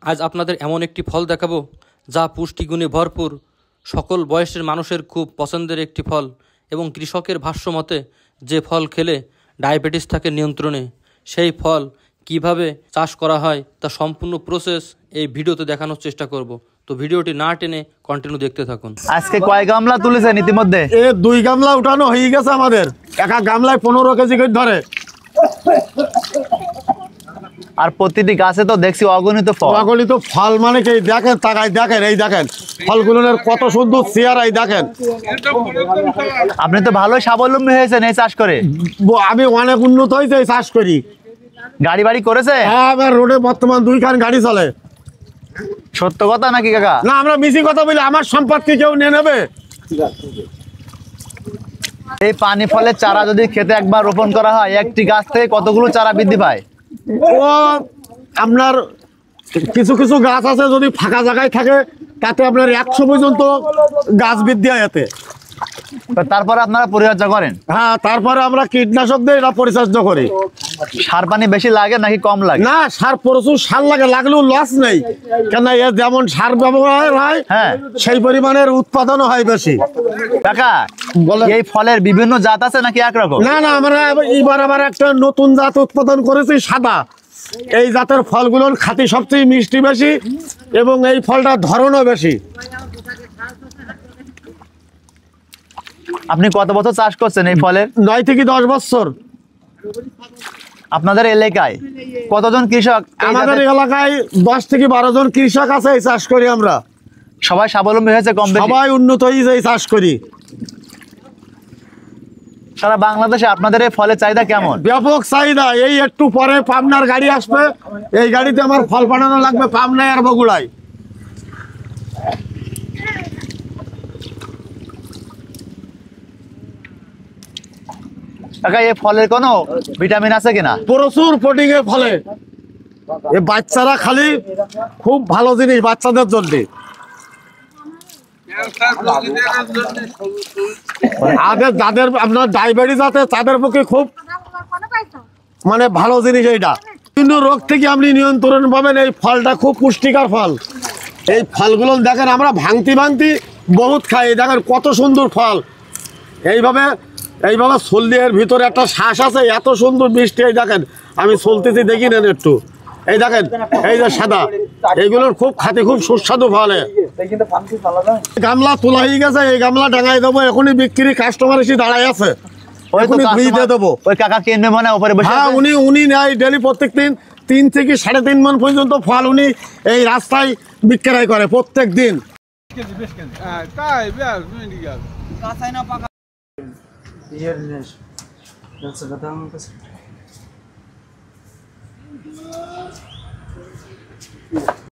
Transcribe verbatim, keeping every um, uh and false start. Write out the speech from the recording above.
আজ আপনাদের এমন একটি ফল দেখাবো যা পুষ্টিগুণে ভরপুর, সকল বয়সের মানুষের খুব পছন্দের একটি ফল এবং কৃষকের ভাষ্যমতে যে ফল খেলে ডায়াবেটিস থাকে নিয়ন্ত্রণে। সেই ফল কিভাবে চাষ করা হয় তা সম্পূর্ণ প্রসেস এই ভিডিওতে দেখানোর চেষ্টা করব। তো ভিডিওটি না টেনে কন্টিনিউ দেখতে থাকুন। আজকে কয় গামলা তুলেছেন ইতিমধ্যে? এ দুই গামলা উঠানো হয়ে গেছে আমাদের। একা গামলায় পনেরো কেজি করে ধরে। আর প্রতিটি গাছে তো দেখছি অগণিত ফল। অগণিত ফল মানে কি দেখেন, তাকাই দেখেন, এই দেখেন ফলগুলোর কত সুন্দর চেহারা, এই দেখেন। আপনি তো ভালোই স্বাবলম্বী হয়েছেন এই চাষ করে। আমি অনেক উন্নত হয়েছে এই চাষ করি। গাড়ি বাড়ি করেছে? হ্যাঁ, আমার রোডে বর্তমান দুইখান গাড়ি চলে। সত্য কথা নাকি কাকা? না, আমরা মিছি কথা বলি, আমার সম্পত্তি কেউ নিয়ে নেবে। এই পানি ফলের চারা যদি খেতে একবার রোপণ করা হয়, একটি গাছ থেকে কতগুলো চারা বৃদ্ধি পায়? ও আপনার কিছু কিছু গাছ আছে যদি ফাঁকা জায়গায় থাকে তাতে আপনার একশো পর্যন্ত গাছ বৃদ্ধি হয় এতে। তারপরে আপনারা পরিচর্যা করেন? হ্যাঁ, তারপরে আমরা কীটনাশক দিয়ে এটা পরিচর্যা করি। সার পানি বেশি লাগে নাকি কম লাগে? না, সার প্রচুর সার লাগে, লাগলেও লস নেই, কেন এর যেমন সার ব্যবহার হয় হ্যাঁ সেই পরিমাণের উৎপাদনও হয় বেশি। কাকা, এই ফলের বিভিন্ন জাত আছে নাকি একরকম? না না, আমরা এবার আবার একটা নতুন জাত উৎপাদন করেছি, সাদা। এই জাতের ফলগুলোর খাতি সবচেয়ে মিষ্টি বেশি এবং এই ফলটার ধরনও বেশি। আপনি কত বছর চাষ করছেন এই ফলের? নয় থেকে দশ বছর। আপনাদের এলাকায় কতজন কৃষক? আমাদের এলাকায় দশ থেকে বারো জন কৃষক আছে এই চাষ করি আমরা। সবাই স্বাবলম্বী হয়েছে কম বেশি? সবাই উন্নত হয়েছে এই চাষ করি। সারা বাংলাদেশে আপনাদের এই ফলের চাহিদা কেমন? ব্যাপক চাহিদা। এই একটু পরে পাবনার গাড়ি আসবে, এই গাড়িতে আমার ফল পাঠানো লাগবে পাবনায় আর বগুড়ায়। কাকা, এই ফলের কোনো ভিটামিন আছে কিনা? প্রচুর প্রোটিন এর ফলে। এই বাচ্চারা খালি খুব ভালো জিনিস বাচ্চাদের জন্য। আগে যাদের আপনার ডায়াবেটিস আছে তাদের পক্ষে খুব মানে ভালো জিনিস এইটা। কিন্তু রোগ থেকে আপনি নিয়ন্ত্রণ পাবেন। এই ফলটা খুব পুষ্টিকর ফল। এই ফলগুলো দেখেন আমরা ভাঙতি ভাঙতি বহুত খাই। দেখেন কত সুন্দর ফল। এইভাবে এইভাবে চললে এর ভিতরে একটা শ্বাস আছে, এত সুন্দর মিষ্টি। এই দেখেন আমি চলতেছি, দেখি নেন একটু। এই দেখেন, এই যে সাদা, এইগুলোর খুব খাতে খুব সুস্বাদু ফল। গামলা তোলা হয়ে গেছে, এই গামলা ডাঙাই দেবো। এখনই বিক্রি কাস্টমার এসে দাঁড়ায় আছে। হ্যাঁ, উনি উনি নেয় ডেলি প্রত্যেক দিন তিন থেকে সাড়ে তিন মন পর্যন্ত ফল উনি এই রাস্তায় বিক্রয় করে প্রত্যেক দিন। Iya, Dinesh. Dan sekarang